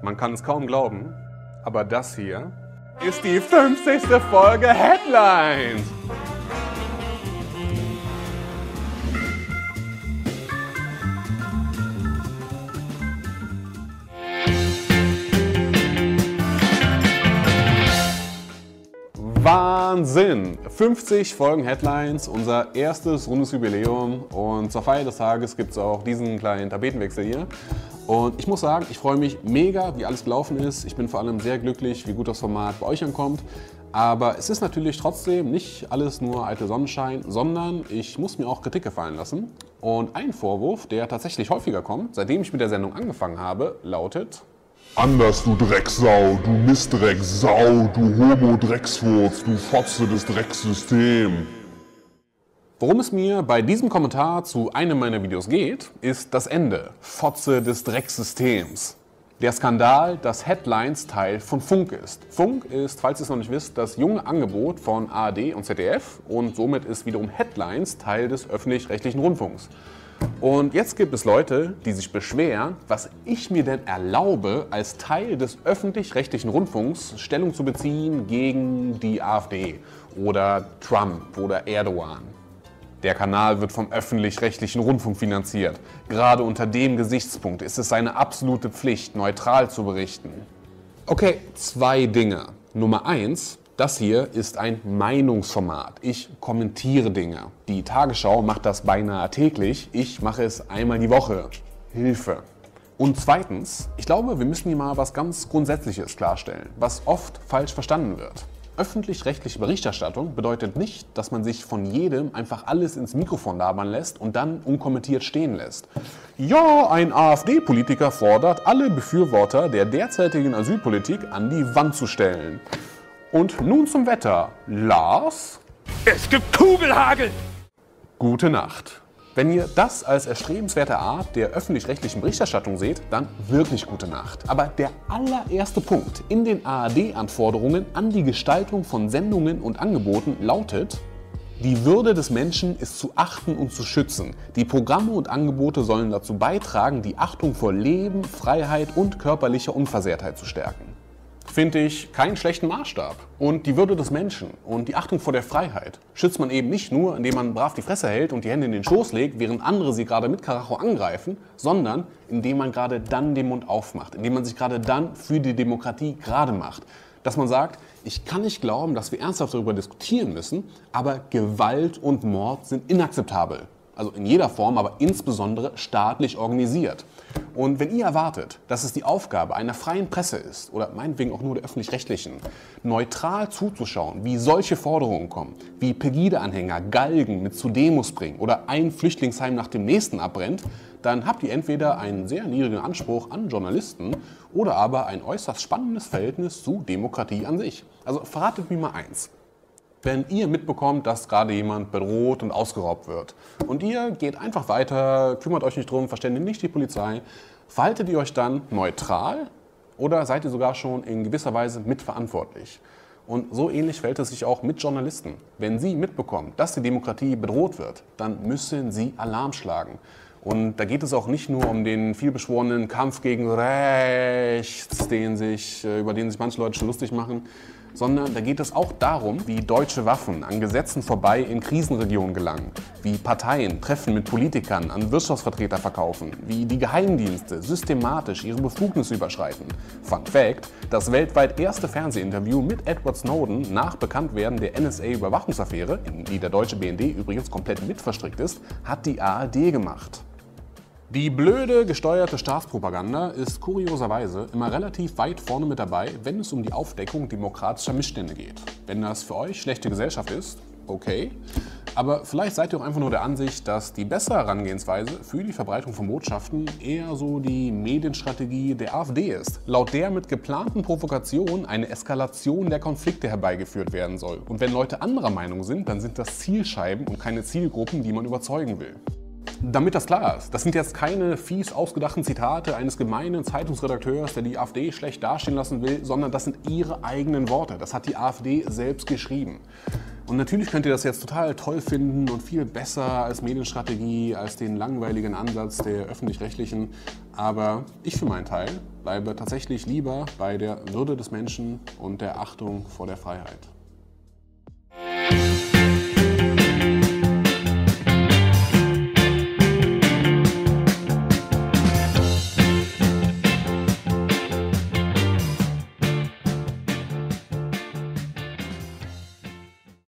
Man kann es kaum glauben, aber das hier ist die 50. Folge Headlines. Wahnsinn! 50 Folgen Headlines, unser erstes rundes Jubiläum und zur Feier des Tages gibt es auch diesen kleinen Tapetenwechsel hier. Und ich muss sagen, ich freue mich mega, wie alles gelaufen ist. Ich bin vor allem sehr glücklich, wie gut das Format bei euch ankommt. Aber es ist natürlich trotzdem nicht alles nur eitel Sonnenschein, sondern ich muss mir auch Kritik gefallen lassen. Und ein Vorwurf, der tatsächlich häufiger kommt, seitdem ich mit der Sendung angefangen habe, lautet: Anders, du Drecksau, du Mistdrecksau, du Homo-Drecksfurz, du Fotze des Dreckssystems. Worum es mir bei diesem Kommentar zu einem meiner Videos geht, ist das Ende. Fotze des Dreckssystems. Der Skandal, dass Headlines Teil von Funk ist. Funk ist, falls ihr es noch nicht wisst, das junge Angebot von ARD und ZDF und somit ist wiederum Headlines Teil des öffentlich-rechtlichen Rundfunks. Und jetzt gibt es Leute, die sich beschweren, was ich mir denn erlaube, als Teil des öffentlich-rechtlichen Rundfunks Stellung zu beziehen gegen die AfD oder Trump oder Erdogan. Der Kanal wird vom öffentlich-rechtlichen Rundfunk finanziert. Gerade unter dem Gesichtspunkt ist es seine absolute Pflicht, neutral zu berichten. Okay, zwei Dinge. Nummer 1. Das hier ist ein Meinungsformat. Ich kommentiere Dinge. Die Tagesschau macht das beinahe täglich. Ich mache es einmal die Woche. Hilfe. Und zweitens, ich glaube, wir müssen hier mal was ganz Grundsätzliches klarstellen, was oft falsch verstanden wird. Öffentlich-rechtliche Berichterstattung bedeutet nicht, dass man sich von jedem einfach alles ins Mikrofon labern lässt und dann unkommentiert stehen lässt. Ja, ein AfD-Politiker fordert, alle Befürworter der derzeitigen Asylpolitik an die Wand zu stellen. Und nun zum Wetter. Lars? Es gibt Kugelhagel! Gute Nacht. Wenn ihr das als erstrebenswerte Art der öffentlich-rechtlichen Berichterstattung seht, dann wirklich gute Nacht. Aber der allererste Punkt in den ARD-Anforderungen an die Gestaltung von Sendungen und Angeboten lautet: Die Würde des Menschen ist zu achten und zu schützen. Die Programme und Angebote sollen dazu beitragen, die Achtung vor Leben, Freiheit und körperlicher Unversehrtheit zu stärken. Finde ich keinen schlechten Maßstab. Und die Würde des Menschen und die Achtung vor der Freiheit schützt man eben nicht nur, indem man brav die Fresse hält und die Hände in den Schoß legt, während andere sie gerade mit Karacho angreifen, sondern indem man gerade dann den Mund aufmacht, indem man sich gerade dann für die Demokratie gerade macht. Dass man sagt, ich kann nicht glauben, dass wir ernsthaft darüber diskutieren müssen, aber Gewalt und Mord sind inakzeptabel. Also in jeder Form, aber insbesondere staatlich organisiert. Und wenn ihr erwartet, dass es die Aufgabe einer freien Presse ist, oder meinetwegen auch nur der öffentlich-rechtlichen, neutral zuzuschauen, wie solche Forderungen kommen, wie Pegida-Anhänger Galgen mit zu Demos bringen oder ein Flüchtlingsheim nach dem nächsten abbrennt, dann habt ihr entweder einen sehr niedrigen Anspruch an Journalisten oder aber ein äußerst spannendes Verhältnis zu Demokratie an sich. Also verratet mir mal eins. Wenn ihr mitbekommt, dass gerade jemand bedroht und ausgeraubt wird und ihr geht einfach weiter, kümmert euch nicht drum, verständigt nicht die Polizei, verhaltet ihr euch dann neutral oder seid ihr sogar schon in gewisser Weise mitverantwortlich? Und so ähnlich verhält es sich auch mit Journalisten. Wenn sie mitbekommen, dass die Demokratie bedroht wird, dann müssen sie Alarm schlagen. Und da geht es auch nicht nur um den vielbeschworenen Kampf gegen rechts, über den sich manche Leute schon lustig machen, sondern da geht es auch darum, wie deutsche Waffen an Gesetzen vorbei in Krisenregionen gelangen, wie Parteien Treffen mit Politikern an Wirtschaftsvertreter verkaufen, wie die Geheimdienste systematisch ihre Befugnisse überschreiten. Fun Fact: Das weltweit erste Fernsehinterview mit Edward Snowden nach Bekanntwerden der NSA-Überwachungsaffäre, in die der deutsche BND übrigens komplett mit verstrickt ist, hat die ARD gemacht. Die blöde gesteuerte Staatspropaganda ist kurioserweise immer relativ weit vorne mit dabei, wenn es um die Aufdeckung demokratischer Missstände geht. Wenn das für euch schlechte Gesellschaft ist, okay. Aber vielleicht seid ihr auch einfach nur der Ansicht, dass die bessere Herangehensweise für die Verbreitung von Botschaften eher so die Medienstrategie der AfD ist, laut der mit geplanten Provokationen eine Eskalation der Konflikte herbeigeführt werden soll. Und wenn Leute anderer Meinung sind, dann sind das Zielscheiben und keine Zielgruppen, die man überzeugen will. Damit das klar ist, das sind jetzt keine fies ausgedachten Zitate eines gemeinen Zeitungsredakteurs, der die AfD schlecht dastehen lassen will, sondern das sind ihre eigenen Worte. Das hat die AfD selbst geschrieben. Und natürlich könnt ihr das jetzt total toll finden und viel besser als Medienstrategie, als den langweiligen Ansatz der Öffentlich-Rechtlichen. Aber ich für meinen Teil bleibe tatsächlich lieber bei der Würde des Menschen und der Achtung vor der Freiheit.